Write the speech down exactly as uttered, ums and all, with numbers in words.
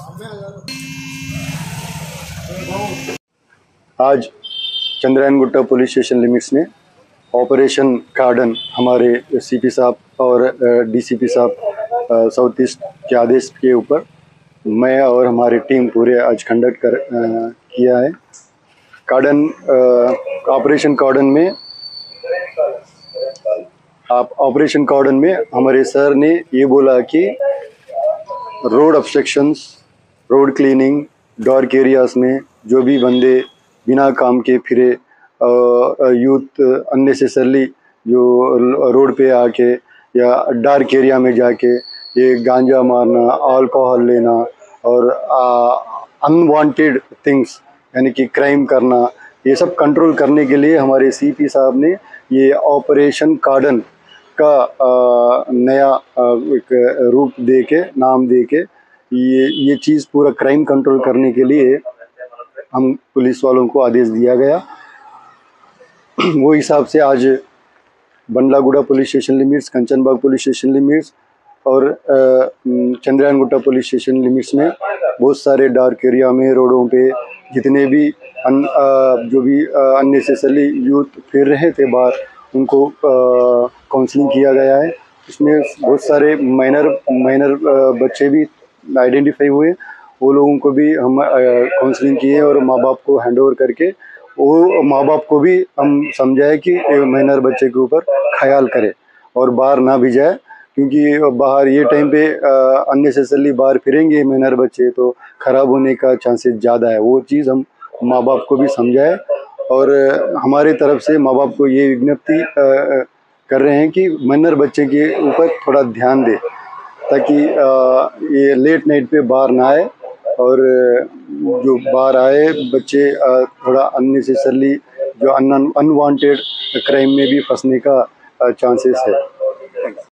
आज Chandrayan Gutta police station limits में operation cordon हमारे सीपी साहब और डीसीपी साहब साउथ ईस्ट के आदेश के ऊपर मैं और हमारी टीम पूरे आज कंडक्ट कर आ, किया है। कार्डन ऑपरेशन कार्डन में आप ऑपरेशन कार्डन में हमारे सर ने ये बोला कि road obstructions, road cleaning, dark areas में जो भी बंदे बिना काम के फिरे, यूथ अननेसेसरली जो रोड पे आके या डार्क एरिया में जाके ये गांजा मारना, अल्कोहल लेना और अनवांटेड थिंग्स यानी कि क्राइम करना, ये सब कंट्रोल करने के लिए हमारे सीपी साहब ने ये ऑपरेशन कार्डन का आ, नया आ, एक रूप दे के, नाम दे के ये ये चीज़ पूरा क्राइम कंट्रोल करने के लिए हम पुलिस वालों को आदेश दिया गया। वो हिसाब से आज Bandlaguda police station limits, Kanchanbagh police station limits और Chandrayan Gutta police station limits में बहुत सारे डार्क एरिया में, रोडों पे जितने भी अन, आ, जो भी अननेसेसरली यूथ फिर रहे थे बाहर, उनको काउंसलिंग किया गया है। इसमें बहुत सारे माइनर माइनर बच्चे भी आइडेंटिफाई हुए, वो लोगों को भी हम काउंसलिंग किए और माँ बाप को हैंड ओवर करके वो माँ बाप को भी हम समझाए कि माइनर बच्चे के ऊपर ख्याल करे और बाहर ना भी जाए, क्योंकि बाहर ये टाइम पे अननेसेसरली बाहर फिरेंगे माइनर बच्चे तो ख़राब होने का चांसेस ज़्यादा है। वो चीज़ हम माँ बाप को भी समझाए और हमारे तरफ से माँ बाप को ये विज्ञप्ति कर रहे हैं कि माइनर बच्चे के ऊपर थोड़ा ध्यान दे, ताकि ये लेट नाइट पे बाहर ना आए और जो बाहर आए बच्चे थोड़ा अननेसेसरली जो अन अनवांटेड क्राइम में भी फंसने का चांसेस है।